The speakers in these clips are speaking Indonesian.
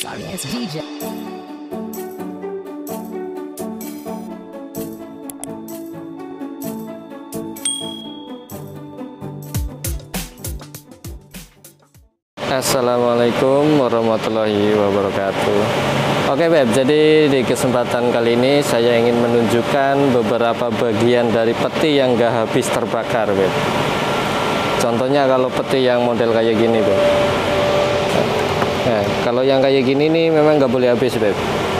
sorry ass DJ. Assalamualaikum warahmatullahi wabarakatuh. Oke Beb, jadi di kesempatan kali ini saya ingin menunjukkan beberapa bagian dari peti yang gak habis terbakar Beb. Contohnya kalau peti yang model kayak gini Beb. Nah, kalau yang kayak gini nih memang gak boleh habis Beb.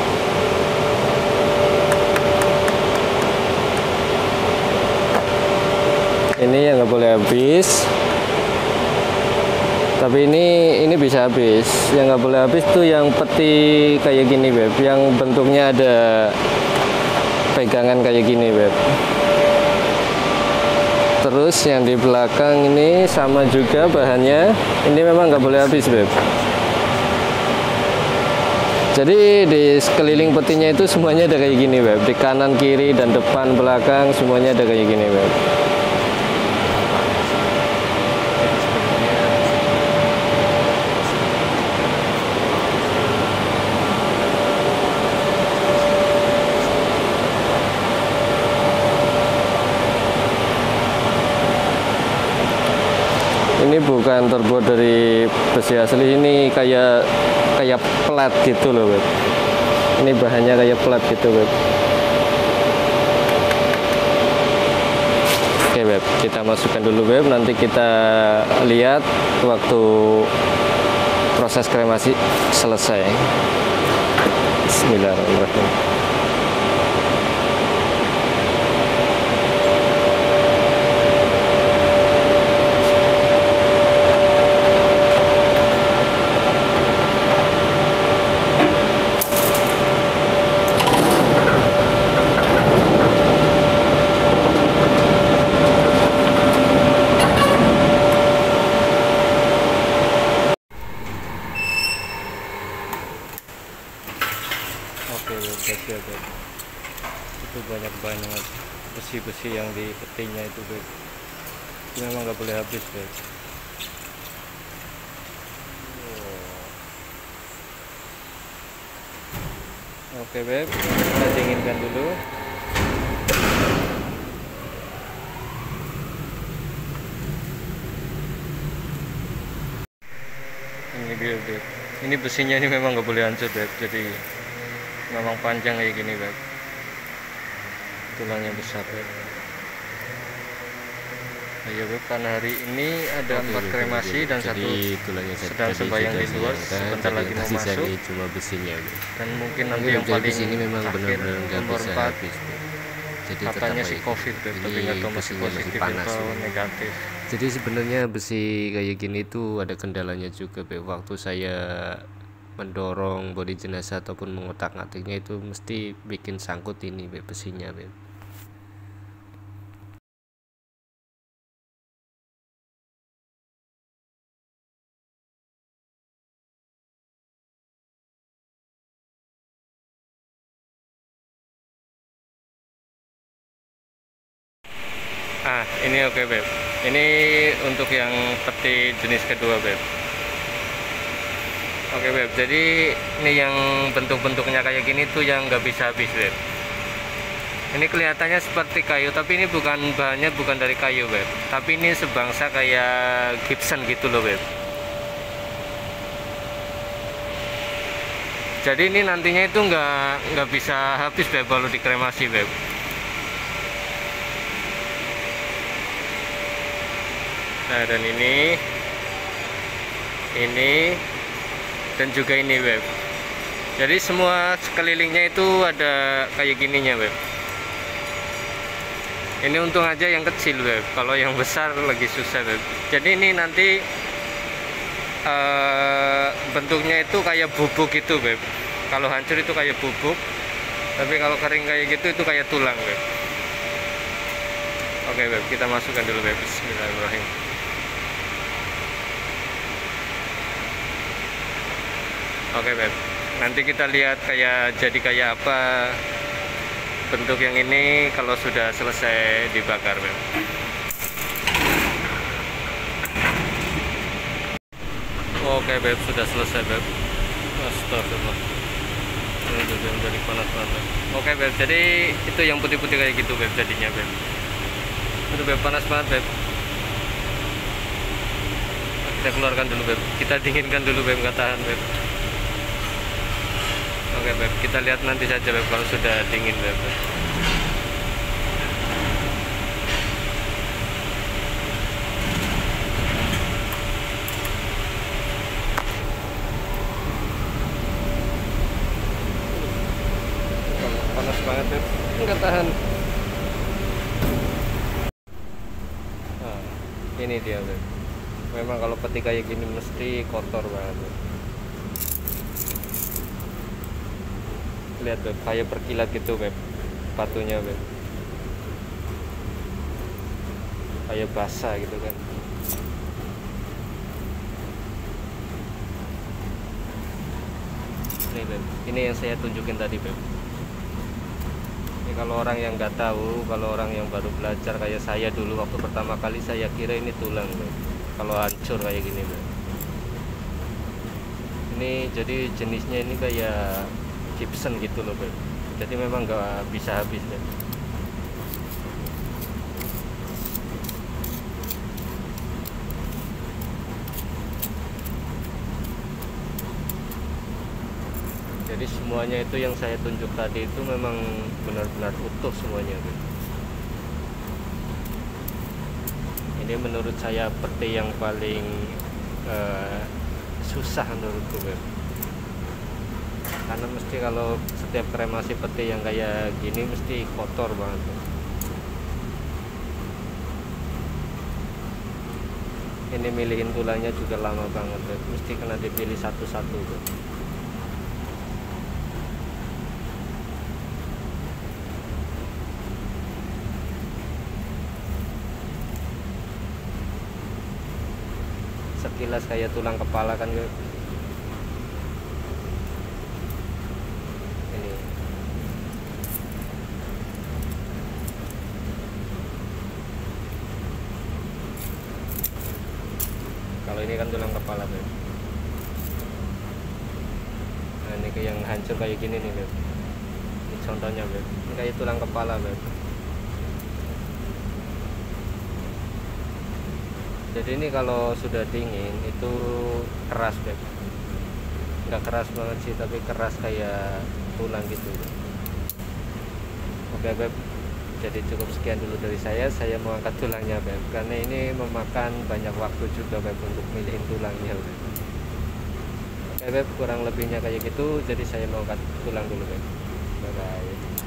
Ini yang gak boleh habis. Tapi ini bisa habis. Yang nggak boleh habis tuh yang peti kayak gini Beb, yang bentuknya ada pegangan kayak gini Beb. Terus yang di belakang ini sama juga bahannya, ini memang nggak boleh habis Beb. Jadi di sekeliling petinya itu semuanya ada kayak gini Beb, di kanan kiri dan depan belakang semuanya ada kayak gini Beb. Ini bukan terbuat dari besi asli, ini kayak plat gitu loh Beb. Ini bahannya kayak plat gitu Beb. Oke Beb, kita masukkan dulu Beb, nanti kita lihat waktu proses kremasi selesai. Bismillahirrahmanirrahim. Oke Beb, ya Beb. Itu banyak banget besi-besi yang di petinya itu Beb. Itu memang nggak boleh habis Beb. Oke Beb, kita dinginkan dulu. Ini dia Beb. Ini besinya ini memang nggak boleh hancur Beb. Jadi memang panjang kayak gini Beb, tulangnya besar Beb. Ayo Beb, karena hari ini ada 4 kremasi dan satu sedang sembahyang di luar, sebentar lagi mau masuk. Cuma besinya Beb. Dan mungkin nanti yang paling ini memang benar-benar nggak nomor bisa 4 habis Beb. Jadi katanya tetap si COVID Beb, tapi nggak tahu masih positif atau negatif. Jadi sebenarnya besi kayak gini tuh ada kendalanya juga Beb. Waktu saya mendorong bodi jenazah ataupun mengotak-ngatiknya itu mesti bikin sangkut ini Beb, besinya Beb. Ini oke Beb. Ini untuk yang peti jenis kedua Beb. Oke Beb, jadi ini yang bentuk-bentuknya kayak gini tuh yang nggak bisa habis Beb. Ini kelihatannya seperti kayu, tapi ini bahannya bukan dari kayu Beb. Tapi ini sebangsa kayak gypsum gitu loh Beb. Jadi ini nantinya itu nggak bisa habis Beb kalau dikremasi Beb. Nah, dan ini dan juga ini Beb. Jadi semua sekelilingnya itu ada kayak gininya Beb. Ini untung aja yang kecil Beb, kalau yang besar lagi susah Beb. Jadi ini nanti bentuknya itu kayak bubuk gitu Beb. Kalau hancur itu kayak bubuk, tapi kalau kering kayak gitu itu kayak tulang Beb. Oke Beb, kita masukkan dulu Beb. Bismillahirrahmanirrahim. Oke Beb, nanti kita lihat jadi kayak apa bentuk yang ini kalau sudah selesai dibakar Beb. Oke Beb, sudah selesai Beb. Astagfirullah. Ini tuh Beb, jadi panas-panas. Oke Beb, jadi itu yang putih-putih kayak gitu Beb jadinya Beb. Itu Beb, panas banget Beb. Kita keluarkan dulu Beb, kita dinginkan dulu Beb, nggak tahan Beb. Oke Beb, kita lihat nanti saja Beb kalau sudah dingin Beb. Panas banget Beb, nggak tahan. Nah, ini dia Beb. Memang kalau peti kayak gini mesti kotor banget Beb. Lihat Beb, kayak berkilat gitu Beb, batunya Beb, kayak basah gitu kan. Ini Beb, ini yang saya tunjukin tadi Beb. Ini kalau orang yang nggak tahu, kalau orang yang baru belajar kayak saya dulu waktu pertama kali, saya kira ini tulang Beb. Kalau hancur kayak gini Beb. Ini jadi jenisnya ini kayak gypsum gitu loh Beb. Jadi memang nggak bisa habis Beb. Jadi semuanya itu yang saya tunjuk tadi itu memang benar-benar utuh semuanya Beb. Ini menurut saya peti yang paling susah menurutku Beb. Karena mesti kalau setiap kremasi peti yang kayak gini mesti kotor banget Beb. Ini milihin tulangnya juga lama banget Beb. Mesti kena dipilih satu-satu Beb. Sekilas kayak tulang kepala kan Beb. Ini kalau ini kan tulang kepala Beb. Nah ini kayak yang hancur kayak gini nih Beb. Ini contohnya Beb. Ini kayak tulang kepala Beb. Jadi ini kalau sudah dingin itu keras Beb. Nggak keras banget sih, tapi keras kayak tulang gitu Beb. Oke Beb, jadi cukup sekian dulu dari saya. Saya mau angkat tulangnya Beb, karena ini memakan banyak waktu juga Beb untuk milihin tulangnya Beb. Oke Beb, kurang lebihnya kayak gitu. Jadi saya mau angkat tulang dulu Beb. Bye bye.